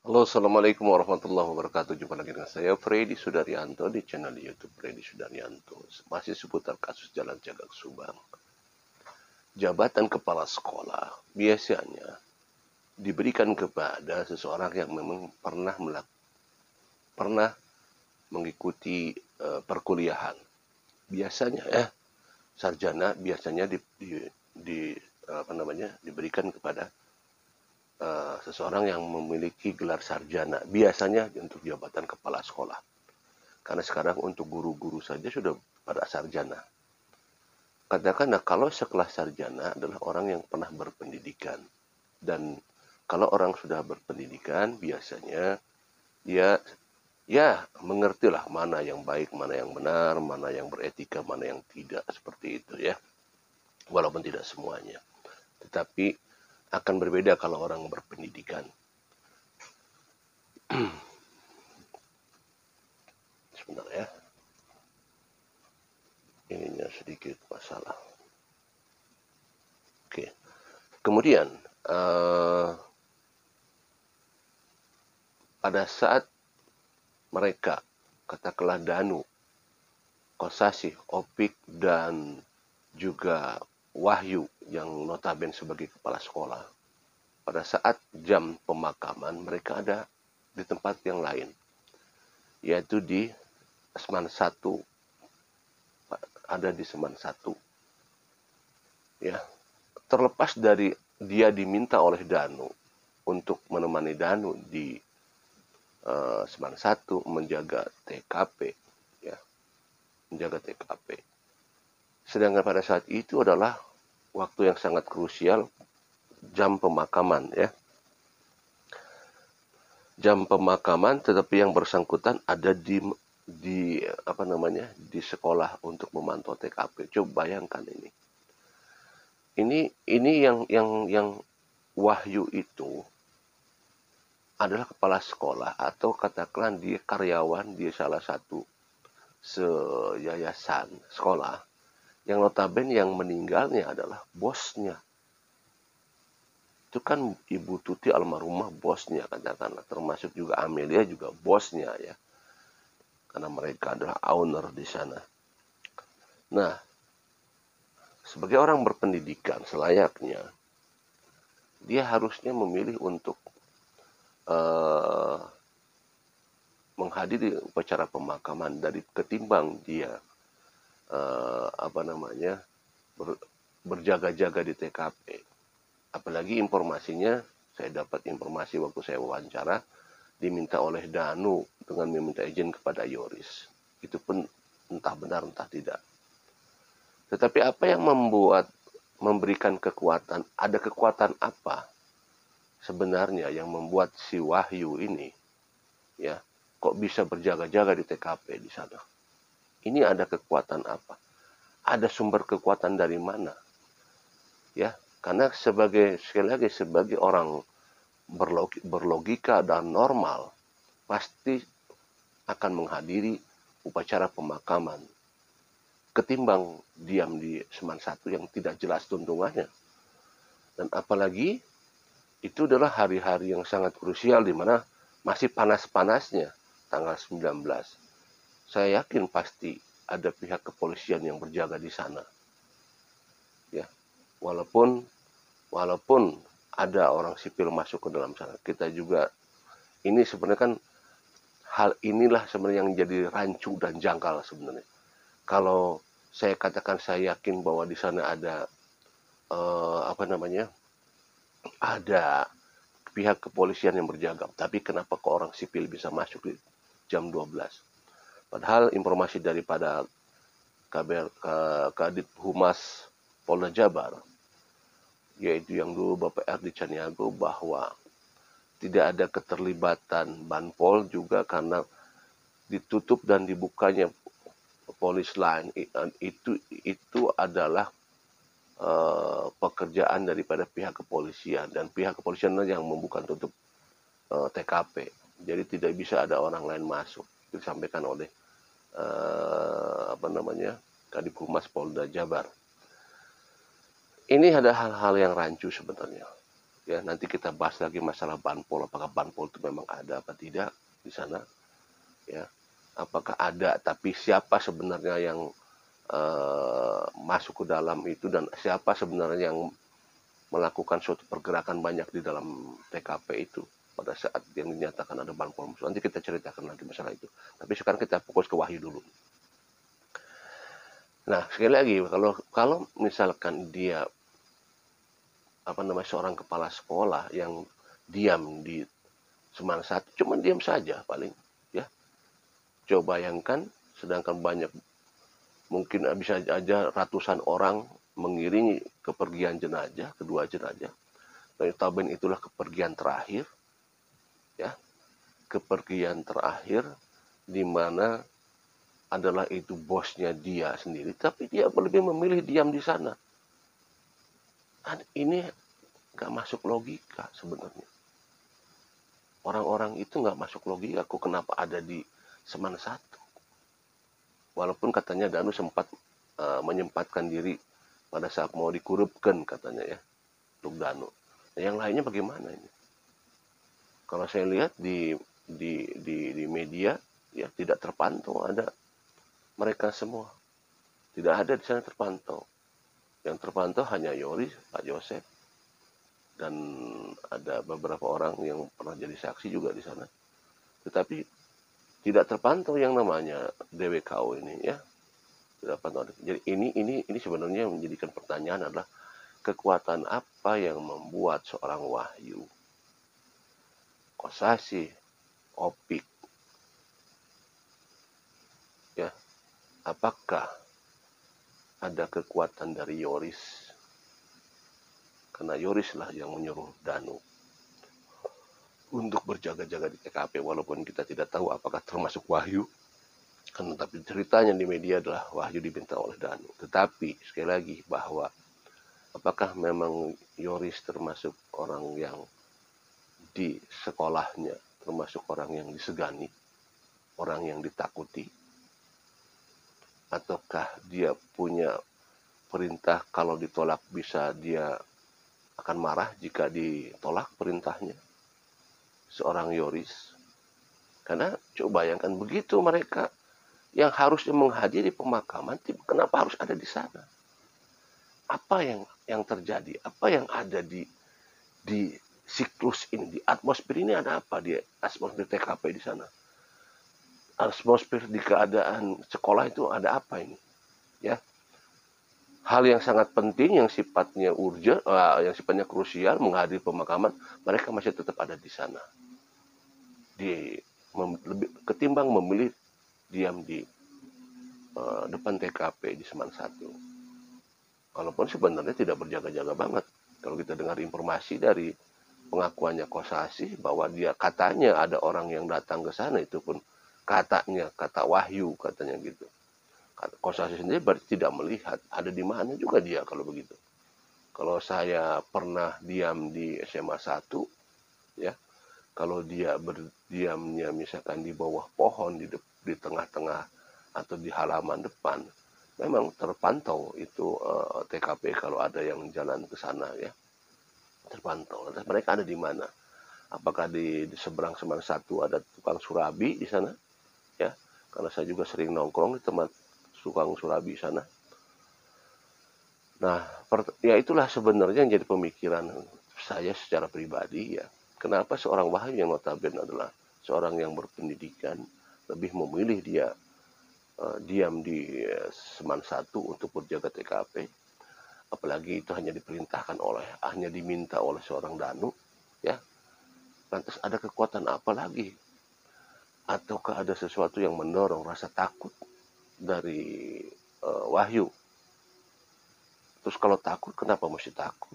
Halo, Assalamualaikum warahmatullahi wabarakatuh. Jumpa lagi dengan saya, Freddy Sudaryanto, di channel YouTube Freddy Sudaryanto. Masih seputar kasus Jalan Cagak Subang. Jabatan kepala sekolah biasanya diberikan kepada seseorang yang memang pernah mengikuti perkuliahan. Biasanya sarjana biasanya diberikan kepada seseorang yang memiliki gelar sarjana, biasanya untuk jabatan kepala sekolah. Karena sekarang untuk guru-guru saja sudah pada sarjana. Katakanlah kalau sekelas sarjana adalah orang yang pernah berpendidikan. Dan kalau orang sudah berpendidikan, biasanya dia ya mengertilah mana yang baik, mana yang benar, mana yang beretika, mana yang tidak, seperti itu ya. Walaupun tidak semuanya. Tetapi akan berbeda kalau orang berpendidikan. Sebentar ya. Ininya sedikit masalah. Oke. Kemudian pada saat mereka katakanlah Danu, Kosasih, Opik, dan juga Wahyu yang notabene sebagai kepala sekolah, pada saat jam pemakaman mereka ada di tempat yang lain, yaitu di Seman 1, ada di Seman 1 ya. Terlepas dari dia diminta oleh Danu untuk menemani Danu di Seman 1 menjaga TKP ya, menjaga TKP. Sedangkan pada saat itu adalah waktu yang sangat krusial, jam pemakaman ya. Jam pemakaman, tetapi yang bersangkutan ada di sekolah untuk memantau TKP. Coba bayangkan ini. Ini yang Wahyu itu adalah kepala sekolah, atau katakanlah dia karyawan di salah satu yayasan sekolah, yang notabene yang meninggalnya adalah bosnya. Itu kan Ibu Tuti almarhumah bosnya, katakanlah, termasuk juga Amelia juga bosnya ya, karena mereka adalah owner di sana. Nah, sebagai orang berpendidikan selayaknya dia harusnya memilih untuk menghadiri upacara pemakaman dari ketimbang dia berjaga-jaga di TKP. Apalagi informasinya, saya dapat informasi waktu saya wawancara, diminta oleh Danu dengan meminta izin kepada Yoris. Itu pun entah benar entah tidak. Tetapi apa yang memberikan kekuatan, ada kekuatan apa sebenarnya yang membuat si Wahyu ini ya kok bisa berjaga-jaga di TKP di sana? Ini ada kekuatan apa? Ada sumber kekuatan dari mana? Ya, karena sekali lagi sebagai orang berlogika dan normal, pasti akan menghadiri upacara pemakaman ketimbang diam di Seman 1 yang tidak jelas tuntungannya. Dan apalagi itu adalah hari-hari yang sangat krusial di mana masih panas-panasnya tanggal 19. Saya yakin pasti ada pihak kepolisian yang berjaga di sana. Ya, walaupun ada orang sipil masuk ke dalam sana, kita juga ini sebenarnya kan hal inilah sebenarnya yang jadi rancu dan janggal sebenarnya. Kalau saya katakan saya yakin bahwa di sana ada ada pihak kepolisian yang berjaga, tapi kenapa kok orang sipil bisa masuk di jam 12? Padahal informasi daripada Kadit Humas Polda Jabar, yaitu yang dulu Bapak Erdi Caniago, bahwa tidak ada keterlibatan Banpol juga karena ditutup dan dibukanya polis line itu adalah pekerjaan daripada pihak kepolisian, dan pihak kepolisian yang membuka tutup TKP. Jadi tidak bisa ada orang lain masuk. Itu disampaikan oleh Kadip Humas Polda Jabar. Ini ada hal-hal yang rancu sebenarnya. Ya, nanti kita bahas lagi masalah banpol, apakah banpol itu memang ada apa tidak di sana, ya. Apakah ada, tapi siapa sebenarnya yang masuk ke dalam itu dan siapa sebenarnya yang melakukan suatu pergerakan banyak di dalam TKP itu pada saat yang dinyatakan ada banpol musuh. Nanti kita ceritakan lagi masalah itu. Tapi sekarang kita fokus ke Wahyu dulu. Nah, sekali lagi kalau misalkan dia seorang kepala sekolah yang diam di Seman satu, cuma diam saja paling, ya. Coba bayangkan, sedangkan banyak, mungkin bisa aja ratusan orang mengiringi kepergian jenazah, kedua jenazah. Dan itulah kepergian terakhir, ya, kepergian terakhir di mana adalah itu bosnya dia sendiri, tapi dia lebih memilih diam di sana. Ini nggak masuk logika sebenarnya. Orang-orang itu nggak masuk logika, kok kenapa ada di Seman satu. Walaupun katanya Danu sempat menyempatkan diri pada saat mau dikurupkan katanya, ya, untuk Danu. Nah, yang lainnya bagaimana ini? Kalau saya lihat di media, ya, tidak terpantau ada mereka semua. Tidak ada di sana terpantau. Yang terpantau hanya Yoris, Pak Joseph, dan ada beberapa orang yang pernah jadi saksi juga di sana. Tetapi tidak terpantau yang namanya DWKO ini, ya. Tidak terpantau. Jadi ini sebenarnya menjadikan pertanyaan adalah kekuatan apa yang membuat seorang Wahyu, Kosasih, Opik, ya, apakah ada kekuatan dari Yoris? Karena Yoris lah yang menyuruh Danu untuk berjaga-jaga di TKP, walaupun kita tidak tahu apakah termasuk Wahyu. Kan, tapi ceritanya di media adalah Wahyu diminta oleh Danu. Tetapi sekali lagi bahwa apakah memang Yoris termasuk orang yang di sekolahnya, termasuk orang yang disegani, orang yang ditakuti, ataukah dia punya perintah kalau ditolak bisa dia akan marah jika ditolak perintahnya seorang Yoris. Karena coba bayangkan, begitu mereka yang harusnya menghadiri pemakaman, kenapa harus ada di sana? Apa yang terjadi? Apa yang ada di siklus ini, di atmosfer ini ada apa di atmosfer TKP di sana? Atmosfer di keadaan sekolah itu ada apa ini? Ya, hal yang sangat penting, yang sifatnya urgent, yang sifatnya krusial, menghadiri pemakaman, mereka masih tetap ada di sana. Ketimbang memilih diam di depan TKP di Seman 1. Walaupun sebenarnya tidak berjaga-jaga banget. Kalau kita dengar informasi dari pengakuannya Kosasih bahwa dia katanya ada orang yang datang ke sana, itu pun katanya, kata Wahyu katanya gitu. Kosasih sendiri berarti tidak melihat. Ada di mana juga dia kalau begitu. Kalau saya pernah diam di SMA 1, ya, kalau dia berdiamnya misalkan di bawah pohon, di tengah-tengah atau di halaman depan, memang terpantau itu TKP kalau ada yang jalan ke sana, ya, terpantau. Lantas mereka ada di mana? Apakah di seberang Seman 1 ada tukang surabi di sana? Ya, karena saya juga sering nongkrong di tempat tukang surabi sana. Nah, ya itulah sebenarnya yang jadi pemikiran saya secara pribadi, ya. Kenapa seorang Wahyu yang notabene adalah seorang yang berpendidikan lebih memilih dia diam di Seman 1 untuk berjaga TKP, apalagi itu hanya diminta oleh seorang Danu, ya. Lantas ada kekuatan apa lagi? Ataukah ada sesuatu yang mendorong rasa takut dari Wahyu? Terus kalau takut, kenapa mesti takut?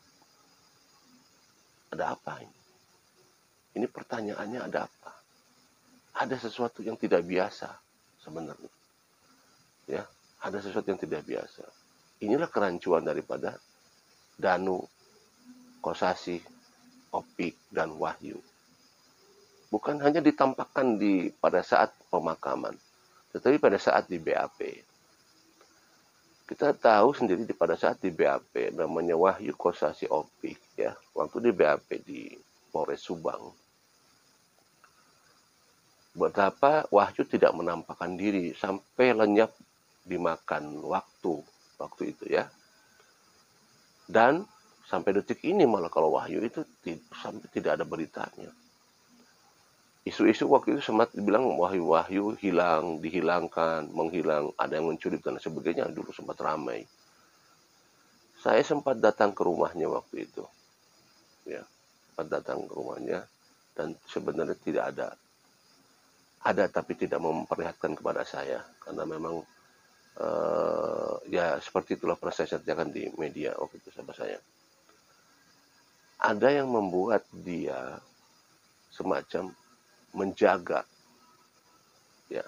Ada apa ini? Ini pertanyaannya, ada apa? Ada sesuatu yang tidak biasa sebenarnya. Ya, ada sesuatu yang tidak biasa. Inilah kerancuan daripada Danu, Kosasih, Opik, dan Wahyu. Bukan hanya ditampakkan pada saat pemakaman, tetapi pada saat di BAP. Kita tahu sendiri pada saat di BAP namanya Wahyu Kosasih Opik ya, waktu di BAP di Polres Subang, betapa Wahyu tidak menampakkan diri sampai lenyap dimakan waktu itu ya. Dan sampai detik ini malah kalau Wahyu itu sampai tidak ada beritanya. Isu-isu waktu itu sempat dibilang Wahyu hilang, dihilangkan, menghilang, ada yang menculik dan sebagainya, dulu sempat ramai. Saya sempat datang ke rumahnya waktu itu. Ya, sempat datang ke rumahnya dan sebenarnya tidak ada. Ada tapi tidak memperlihatkan kepada saya karena memang ya seperti itulah proses saya kerjakan di media waktu itu sama saya. Ada yang membuat dia semacam menjaga ya.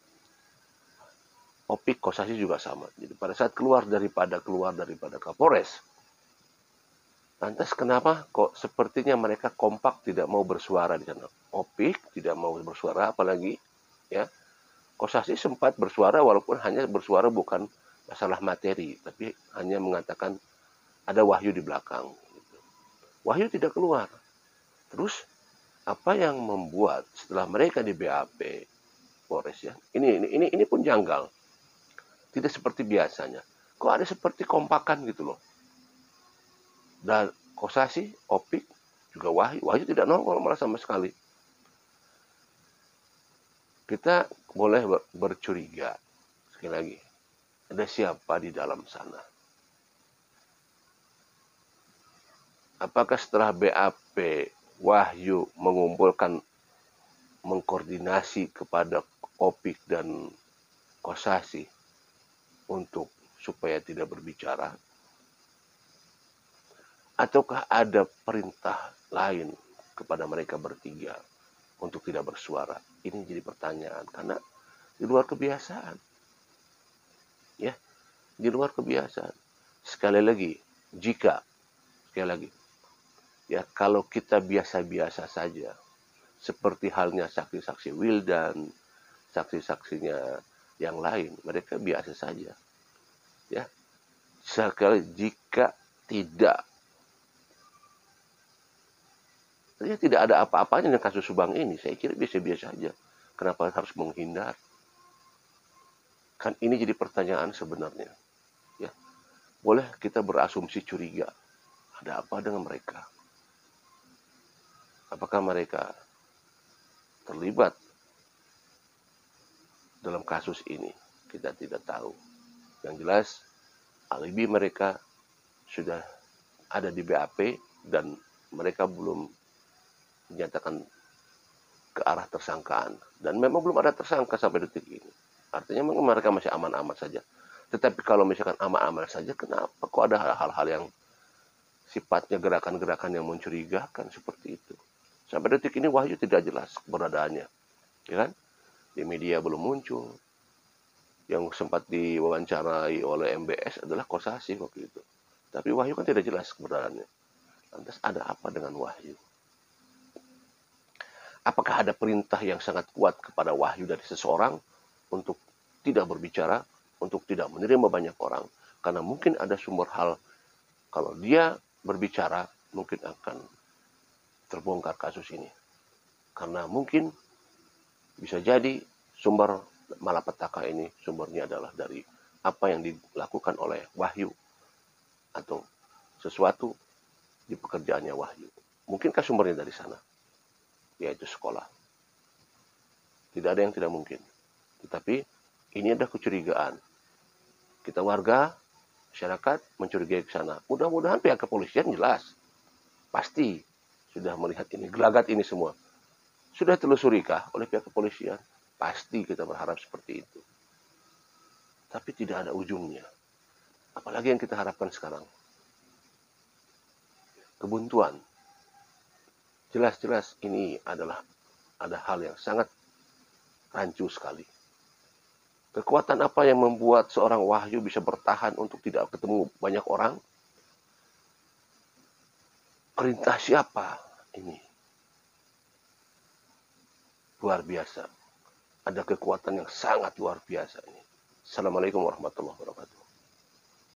Opik Kosasih juga sama. Jadi pada saat keluar daripada Kapolres, lantas kenapa kok sepertinya mereka kompak tidak mau bersuara di sana. Opik tidak mau bersuara, apalagi ya Kosasih sempat bersuara walaupun hanya bersuara bukan masalah materi, tapi hanya mengatakan ada Wahyu di belakang. Wahyu tidak keluar. Terus apa yang membuat setelah mereka di BAP Polres ya, ini pun janggal. Tidak seperti biasanya. Kok ada seperti kompakan gitu loh. Dan Kosasih, Opik, juga Wahyu tidak nongol malah sama sekali. Kita boleh bercuriga. Sekali lagi, ada siapa di dalam sana? Apakah setelah BAP Wahyu mengkoordinasi kepada Opik dan Kosasih untuk supaya tidak berbicara? Ataukah ada perintah lain kepada mereka bertiga untuk tidak bersuara? Ini jadi pertanyaan karena di luar kebiasaan. Ya, di luar kebiasaan. Sekali lagi, ya kalau kita biasa-biasa saja, seperti halnya saksi-saksi Wildan, saksi-saksinya yang lain, mereka biasa saja. Ya, sekali jika tidak ada apa-apanya dengan kasus Subang ini, saya kira biasa-biasa saja. Kenapa harus menghindar? Kan ini jadi pertanyaan sebenarnya. Ya, boleh kita berasumsi curiga. Ada apa dengan mereka? Apakah mereka terlibat dalam kasus ini? Kita tidak tahu. Yang jelas, alibi mereka sudah ada di BAP dan mereka belum menyatakan ke arah tersangkaan. Dan memang belum ada tersangka sampai detik ini. Artinya mereka masih aman-aman saja. Tetapi kalau misalkan aman-aman saja, kenapa kok ada hal-hal yang sifatnya gerakan-gerakan yang mencurigakan seperti itu? Sampai detik ini Wahyu tidak jelas keberadaannya. Ya kan? Di media belum muncul. Yang sempat diwawancarai oleh MBS adalah Kosasih waktu itu. Tapi Wahyu kan tidak jelas keberadaannya. Lantas ada apa dengan Wahyu? Apakah ada perintah yang sangat kuat kepada Wahyu dari seseorang untuk tidak berbicara, untuk tidak menerima banyak orang? Karena mungkin ada sumber hal, kalau dia berbicara, mungkin akan terbongkar kasus ini. Karena mungkin bisa jadi sumber malapetaka ini, sumbernya adalah dari apa yang dilakukan oleh Wahyu atau sesuatu di pekerjaannya Wahyu. Mungkinkah sumbernya dari sana? Yaitu sekolah. Tidak ada yang tidak mungkin. Tetapi ini ada kecurigaan. Kita warga, masyarakat mencurigai ke sana. Mudah-mudahan pihak kepolisian jelas. Pasti sudah melihat ini, gelagat ini semua. Sudah telusurikah oleh pihak kepolisian? Pasti kita berharap seperti itu. Tapi tidak ada ujungnya. Apalagi yang kita harapkan sekarang. Kebuntuan. Jelas-jelas ini ada hal yang sangat rancu sekali. Kekuatan apa yang membuat seorang Wahyu bisa bertahan untuk tidak ketemu banyak orang? Perintah siapa ini? Luar biasa. Ada kekuatan yang sangat luar biasa ini. Assalamualaikum warahmatullahi wabarakatuh.